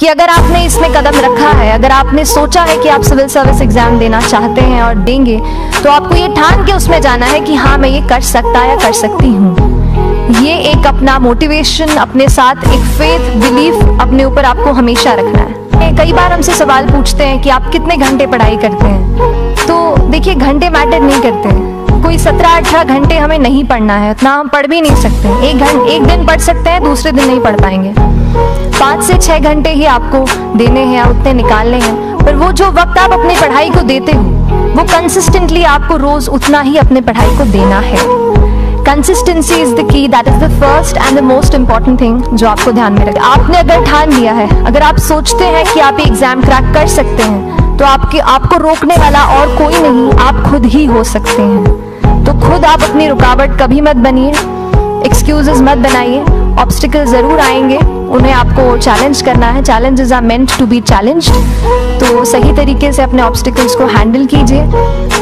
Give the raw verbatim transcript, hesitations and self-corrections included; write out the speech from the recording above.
कि अगर आपने इसमें कदम रखा है, अगर आपने सोचा है कि आप सिविल सर्विस एग्जाम देना चाहते हैं और देंगे, तो आपको ये ठान के उसमें जाना है कि हाँ मैं ये कर सकता या कर सकती हूँ। ये एक अपना मोटिवेशन, अपने साथ एक फेथ, बिलीफ अपने ऊपर आपको हमेशा रखना है। कई बार हमसे सवाल पूछते हैं कि आप कितने घंटे पढ़ाई करते हैं, तो देखिए घंटे मैटर नहीं करते हैं। कोई सत्रह अठारह घंटे हमें नहीं पढ़ना है, उतना हम पढ़ भी नहीं सकते। एक घंटे एक दिन पढ़ सकते हैं, दूसरे दिन नहीं पढ़ पाएंगे। पाँच से छह घंटे ही आपको देने हैं, उतने निकालने हैं। पर वो जो वक्त आप अपनी पढ़ाई को देते हो, वो कंसिस्टेंटली आपको रोज उतना ही अपने पढ़ाई को देना है। Consistency is the key, that is the first and the most important thing जो आपको ध्यान में रखना। आपने अगर ठान लिया है, अगर आप सोचते हैं कि आप एग्जाम क्रैक कर सकते हैं, तो आपके आपको रोकने वाला और कोई नहीं, आप खुद ही हो सकते हैं। तो खुद आप अपनी रुकावट कभी मत बनिए, एक्सक्यूजेस मत बनाइए। ऑब्स्टिकल जरूर आएंगे, उन्हें आपको चैलेंज करना है। Challenges are meant to be challenged. तो सही तरीके से अपने ऑब्स्टिकल्स को हैंडल कीजिए।